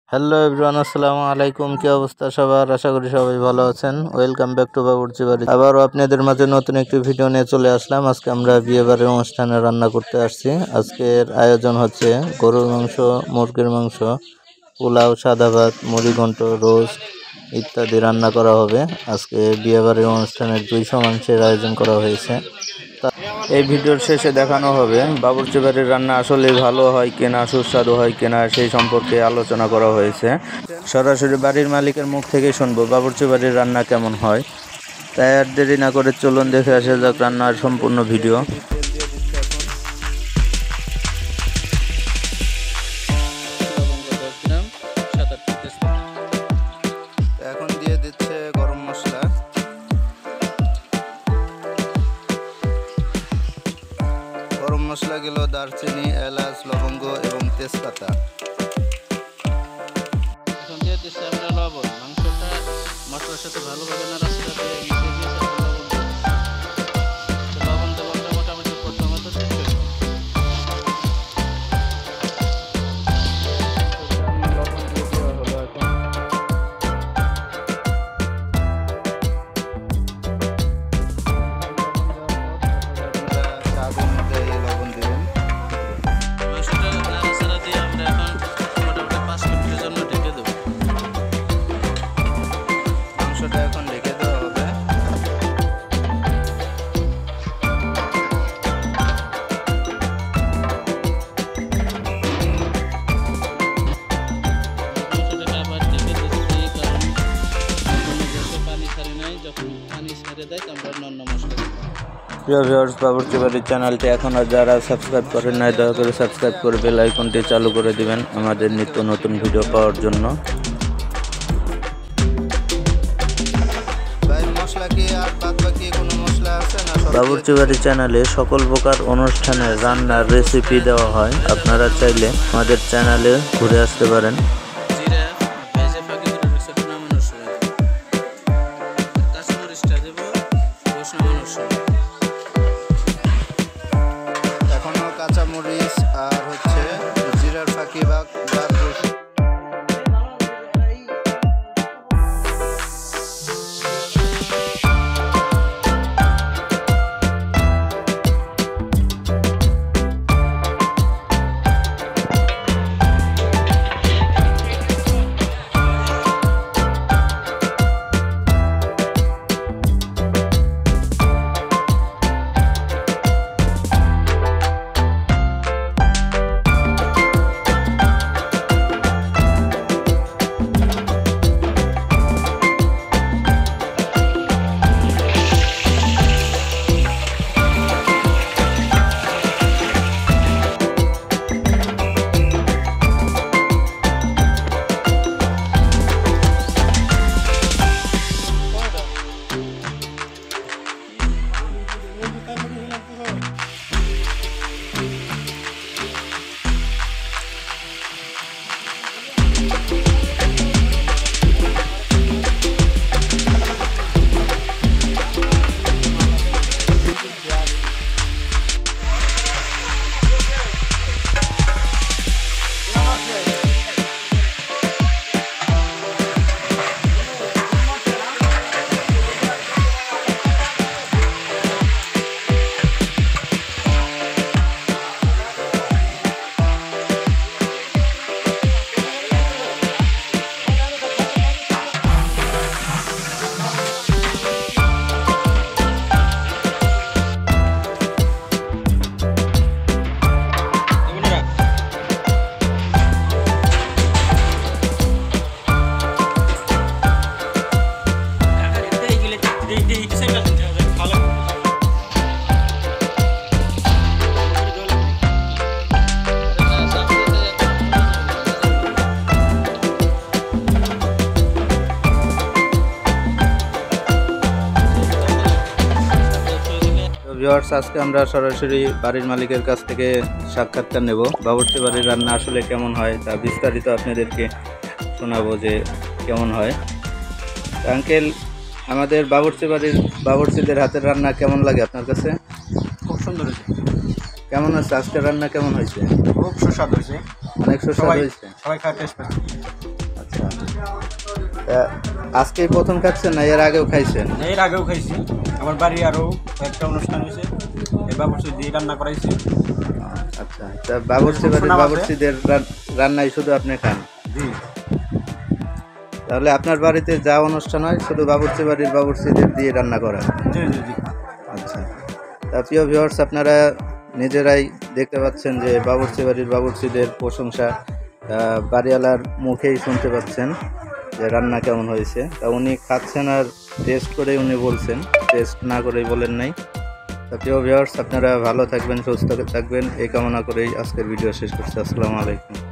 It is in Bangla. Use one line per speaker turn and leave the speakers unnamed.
হ্যালো এভরিওয়ান, আসসালামু আলাইকুম। কি অবস্থা সবার? আশা করি সবাই ভালো আছেন। ওয়েলকাম ব্যাক টু বাবুর্চি বাড়ি। আবারও আপনাদের মাঝে নতুন একটি ভিডিও নিয়ে চলে আসলাম। আজকে আমরা বিয়েবাড়ির অনুষ্ঠানে রান্না করতে আসছি। আজকের আয়োজন হচ্ছে গরুর মাংস, মুরগির মাংস, পোলাও, সাদা ভাত, মুড়িঘণ্ট, রোস্ট ইত্যাদি রান্না করা হবে। আজকে বিয়েবাড়ির অনুষ্ঠানের 200 মাংসের আয়োজন করা হয়েছে। এই ভিডিওর শেষে দেখানো হবে বাবুর্চি বাড়ির রান্না আসলে ভালো হয় কিনা, সুস্বাদু হয় কিনা সেই সম্পর্কে আলোচনা করা হয়েছে। সরাসরি বাড়ির মালিকের মুখ থেকে শুনবো বাবুর্চি বাড়ির রান্না কেমন হয়। তাই আর দেরি না করে চলুন দেখে আসা যাক রান্নার সম্পূর্ণ ভিডিও। এখন দিয়ে দিচ্ছে গরম মশলা, গরম মশলাগুলো দারচিনি, এলাচ, লবঙ্গ এবং তেজপাতা।
এখন দিয়ে দিচ্ছি আমরা লবণ। মাংসটা মশলার সাথে ভালোভাবে নাড়াচাড়া দিয়ে মিশিয়ে দিয়েছি। লবণ দেবো আমরা মোটামুটি প্রথমত শেষ করব।
প্রিয় ভিউয়ার্স, বাবুর্চি বাড়ির চ্যানেলটি এখন আর যারা সাবস্ক্রাইব করেন নাই দয়া করে সাবস্ক্রাইব করে বেল আইকনটি চালু করে দিবেন আমাদের নিত্য নতুন ভিডিও পাওয়ার জন্য। বাবুর্চি বাড়ি চ্যানেলে সকল প্রকার অনুষ্ঠানের রান্নার রেসিপি দেওয়া হয়। আপনারা চাইলে আমাদের চ্যানেলে ঘুরে আসতে পারেন। এখনো কাঁচামরিচ আর হচ্ছে জিরার ফাঁকি বা ভিউয়ার্স, আজকে আমরা সরাসরি বাড়ির মালিকের কাছ থেকে সাক্ষাৎকার নেব। বাবুর্চি বাড়ির রান্না আসলে কেমন হয় তা বিস্তারিত আপনাদেরকে শোনাবো যে কেমন হয়। আঙ্কেল, আমাদের বাবুর্চি বাড়ির বাবুর্চিদের হাতের রান্না কেমন লাগে আপনার কাছে?
খুব সুন্দর হয়েছে।
কেমন আছে আজকের রান্না? কেমন হয়েছে?
খুব সুস্বাদু হয়েছে,
অনেক সুস্বাদু হয়েছে।
সবাই খাওয়ার টেস্ট পাচ্ছে।
আজকেই প্রথম খাচ্ছেন না এর আগেও খাইছেন?
এর আগেও খাইছি, আমার বাড়ি আরও একটা অনুষ্ঠান হয়েছে, এই বাবুর্চি দিয়ে রান্না করাইছি।
আচ্ছা, তা বাবুর্চি বাড়ির বাবুর্চিদের রান্নাই শুধু আপনি খান?
জি।
তাহলে আপনার বাড়িতে যা অনুষ্ঠান হয় শুধু বাবুর্চি বাড়ির বাবুর্চিদের দিয়ে রান্না করা?
জি জি জি।
আচ্ছা, তা প্রিয় ভিউয়ার্স, আপনারা নিজেরাই দেখতে পাচ্ছেন যে বাবুর্চি বাড়ির বাবুর্চিদের প্রশংসা বাড়িওয়ালার মুখেই শুনতে পাচ্ছেন যে রান্না কেমন হয়েছে। তা উনি খাচ্ছেন আর টেস্ট করেই উনি বলছেন, টেস্ট না করেই বলেন নাই। তা প্রিয় ভিউয়ার্স, আপনারা ভালো থাকবেন, সুস্থ থাকবেন এই কামনা করেই আজকের ভিডিও শেষ করছি। আসসালামু আলাইকুম।